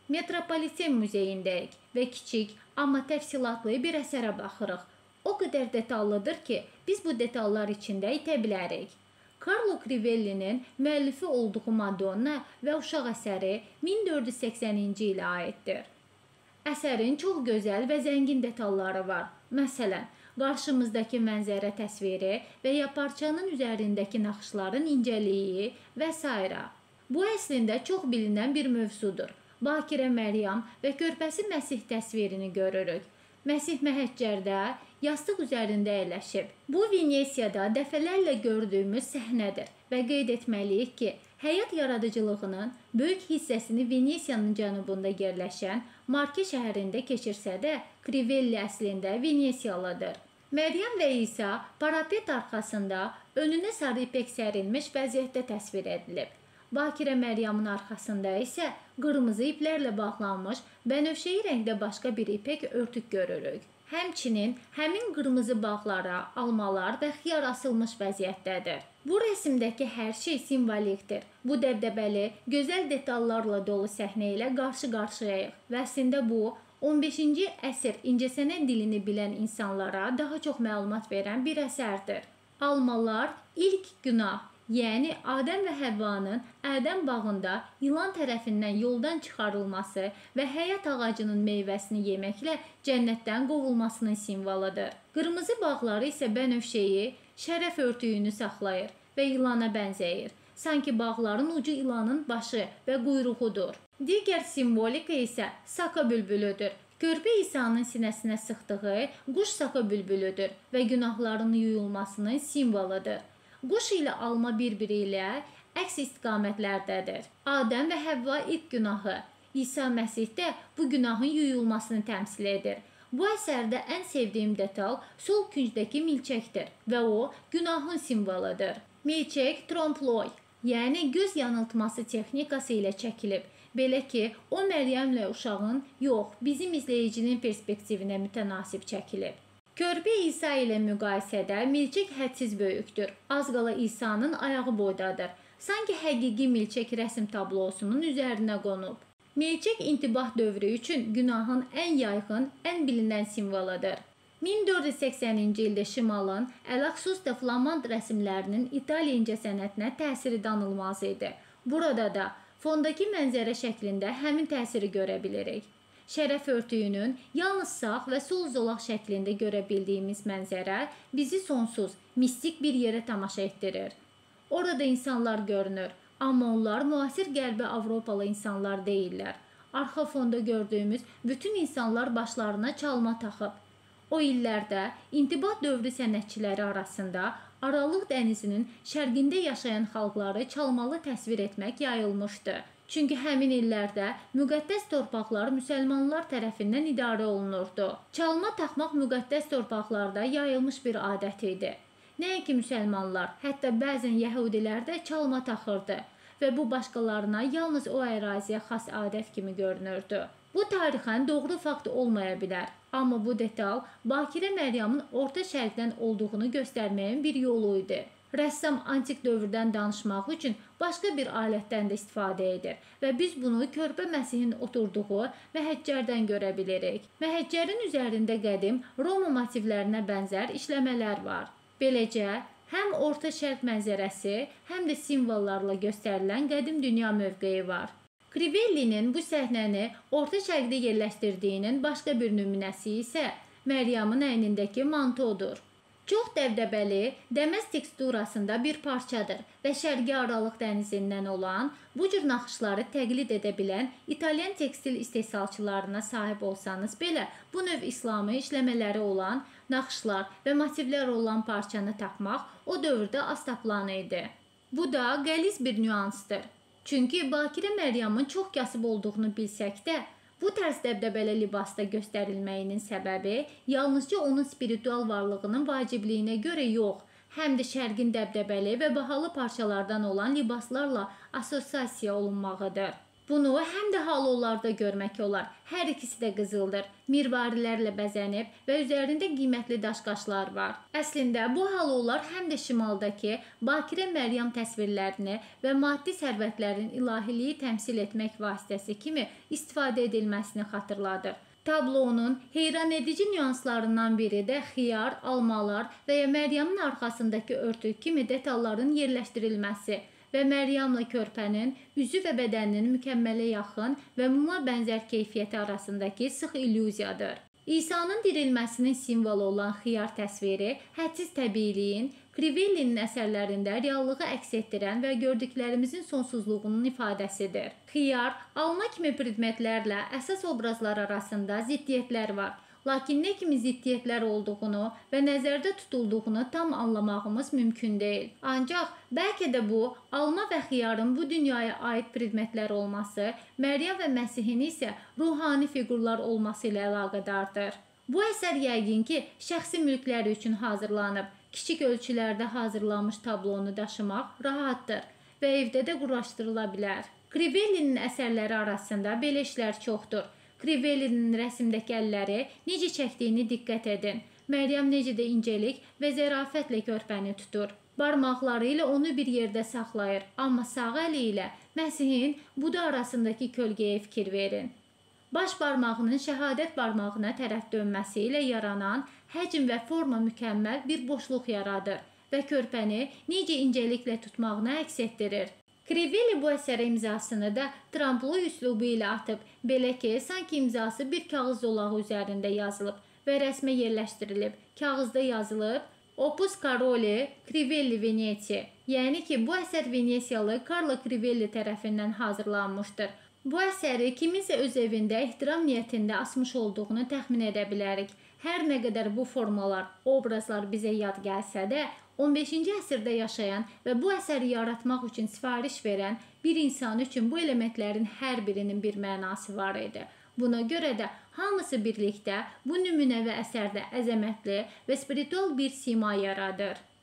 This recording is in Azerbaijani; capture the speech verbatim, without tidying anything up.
Metropoliten Muzeyindəyik və kiçik, amma təfsilatlı bir əsərə baxırıq. O qədər detallıdır ki, biz bu detallar içində itə bilərik. Carlo Crivellinin müəllifi olduğu Madonna və uşaq əsəri min dörd yüz səksəninci ilə aiddir. Əsərin çox gözəl və zəngin detalları var. Məsələn, qarşımızdakı mənzərə təsviri və ya parçanın üzərindəki naxışların incəliyi və s. Bu əslində çox bilinən bir mövzudur. Bakirə Məryəm və körpəsi Məsih təsvirini görürük. Məsih məhəccərdə, yastıq üzərində əyləşib. Bu, Venesiyada dəfələrlə gördüyümüz səhnədir və qeyd etməliyik ki, həyat yaradıcılığının böyük hissəsini Venesiyanın cənubunda yerləşən Marke şəhərində keçirsə də, Crivelli əslində Venesiyalıdır. Məryəm və İsa parapet arxasında önünə sarı ipək sərilmiş vəziyyətdə təsvir edilib. Bakirə Məryəmin arxasında isə qırmızı iplərlə bağlanmış bənövşəyi rəngdə başqa bir ipək örtük görürük. Həmçinin həmin qırmızı bağlara, almalar və xiyar asılmış vəziyyətdədir. Bu rəsmdəki hər şey simvolikdir. Bu dəbdəbəli, gözəl detallarla dolu səhnə ilə qarşı-qarşıyayıq və əslində bu, on beşinci əsr incəsənət dilini bilən insanlara daha çox məlumat verən bir əsərdir. Almalar ilk günah, yəni Adəm və Həvvanın Ədəm bağında ilan tərəfindən yoldan çıxarılması və həyat ağacının meyvəsini yeməklə cənnətdən qovulmasının simvoludur. Qırmızı bağları isə bənövşəyi, şərəf örtüyünü saxlayır və ilana bənzəyir. Sanki bağların ucu ilanın başı və quyruğudur. Digər simvolika isə Saka bülbülüdür. Körpə İsa'nın sinəsinə sıxdığı quş Saka bülbülüdür və günahların yuyulmasının simvoludur. Quş ilə alma bir-biri ilə əks istiqamətlərdədir. Adəm və Həvva ilk günahı, İsa Məsih də bu günahın yuyulmasını təmsil edir. Bu əsərdə ən sevdiyim detal sol küncdəki milçəkdir və o, günahın simvoludur. Milçək trompe-l'œil, yəni göz yanıltması texnikası ilə çəkilib. Belə ki, o Məryəmlə uşağın, yox, bizim izləyicinin perspektivinə mütənasib çəkilib. Körpə İsa ilə müqayisədə milçək hədsiz böyükdür. Az qala İsa'nın ayağı boydadır. Sanki həqiqi milçək rəsm tablosunun üzərinə qonub. Milçək intibah dövrü üçün günahın ən yaygın, ən bilinən simvoludur. min dörd yüz səksəninci ildə Şimalın Əlaqsus de Flamand rəsmlərinin İtaliya incəsənətinə təsiri danılmaz idi. Burada da fondakı mənzərə şəklində həmin təsiri görə bilirik. Şərəf örtüyünün yalnız sağ və sol zolaq şəklində görə bildiyimiz mənzərə bizi sonsuz, mistik bir yerə tamaşa etdirir. Orada insanlar görünür, amma onlar müasir qərbi Avropalı insanlar deyillər. Arxa fonda gördüyümüz bütün insanlar başlarına çalma taxıb. O illərdə intibah dövrü sənətçiləri arasında Aralıq dənizinin şərqində yaşayan xalqları çalmalı təsvir etmək yayılmışdı. Çünki həmin illərdə müqəddəs torpaqlar müsəlmanlar tərəfindən idarə olunurdu. Çalma taxmaq müqəddəs torpaqlarda yayılmış bir adət idi. Nəinki müsəlmanlar, hətta bəzən yəhudilər də çalma taxırdı və bu başqalarına yalnız o əraziyə xas adət kimi görünürdü. Bu tarixən doğru fakt olmaya bilər, amma bu detal Bakirə Məryəmin orta şərqdən olduğunu göstərməyin bir yolu idi. Rəssam antik dövrdən danışmaq üçün başqa bir alətdən də istifadə edir və biz bunu körpə Məsihin oturduğu məhəccərdən görə bilirik. Məhəccərin üzərində qədim Roma motivlərinə bənzər işləmələr var. Beləcə, həm orta şərq mənzərəsi, həm də simvollarla göstərilən qədim dünya mövqeyi var. Crivellinin bu səhnəni orta şərqdə yerləşdirdiyinin başqa bir nümunəsi isə Məryəmin əynindəki mantodur. Çox dəbdəbəli, dəməz teksturasında bir parçadır və Şərqi Aralıq dənizindən olan, bu cür naxışları təqlid edə bilən İtalyan tekstil istehsalçılarına sahib olsanız belə, bu növ İslami işləmələri olan, naxışlar və motivlər olan parçanı tapmaq o dövrdə az tapılan idi. Bu da qəliz bir nüansdır. Çünki Bakirə Məryəmin çox kasıb olduğunu bilsək də, bu tərz dəbdəbəli libasda göstərilməyinin səbəbi yalnızca onun spiritual varlığının vacibliyinə görə yox, həm də şərqin dəbdəbəli və bahalı parçalardan olan libaslarla assosiasiya olunmağıdır. Bunu həm də halollarda görmək olar. Hər ikisi də qızıldır. Mirvarilərlə bəzənib və üzərində qiymətli daş-qaşlar var. Əslində bu halollar həm də şimaldakı Bakirə Məryəm təsvirlərini və maddi sərvətlərin ilahiliyi təmsil etmək vasitəsi kimi istifadə edilməsini xatırladır. Tablonun heyranedici nüanslarından biri də xiyar, almalar və ya Məryəmin arxasındakı örtük kimi detalların yerləşdirilməsi və Məryəmlə körpənin üzü və bədəninin mükəmmələ yaxın və muma bənzər keyfiyyəti arasındakı sıx illüziyadır. İsa'nın dirilməsinin simvolu olan xiyar təsviri hədsiz təbiiliyin, Krivellinin əsərlərində reallığı əks etdirən və gördüklərimizin sonsuzluğunun ifadəsidir. Xiyar, alma kimi predmetlərlə əsas obrazlar arasında ziddiyyətlər var. Lakin nə kimi ziddiyyətlər olduğunu və nəzərdə tutulduğunu tam anlamağımız mümkün deyil. Ancaq bəlkə də bu, alma və xiyarın bu dünyaya aid predmetlər olması, Məryəm və Məsihin isə ruhani fiqurlar olması ilə əlaqədardır. Bu əsər yəqin ki, şəxsi mülklər üçün hazırlanıb. Kiçik ölçülərdə hazırlanmış tablonu daşımaq rahatdır və evdə də quraşdırıla bilər. Krivellinin əsərləri arasında belə işlər çoxdur. Krivellinin rəsmdəki əlləri necə çəkdiyini diqqət edin. Məryəm necə də incəlik və zərafətlə körpəni tutur. Barmaqları ilə onu bir yerdə saxlayır, amma sağ əli ilə Məsihin buda arasındakı kölgəyə fikir verin. Baş barmağının şəhadət barmağına tərəf dönməsi ilə yaranan həcm və forma mükəmməl bir boşluq yaradır və körpəni necə incəliklə tutmağını əks etdirir. Crivelli bu əsərə imzasını da tramplo üslubu ilə atıb, belə ki, sanki imzası bir kağız zolağı üzərində yazılıb və rəsmə yerləşdirilib. Kağızda yazılıb Opus Caroli Crivelli Veneti, yəni ki, bu əsər Venesiyalı Carlo Crivelli tərəfindən hazırlanmışdır. Bu əsəri kiminsə öz evində ehtiram niyyətində asmış olduğunu təxmin edə bilərik. Hər nə qədər bu formalar, obrazlar bizə yad gəlsə də, on beşinci əsrdə yaşayan və bu əsəri yaratmaq üçün sifariş verən bir insan üçün bu elementlərin hər birinin bir mənası var idi. Buna görə də hamısı birlikdə bu nümunəvi əsərdə əzəmətli və spiritual bir sima yaradır.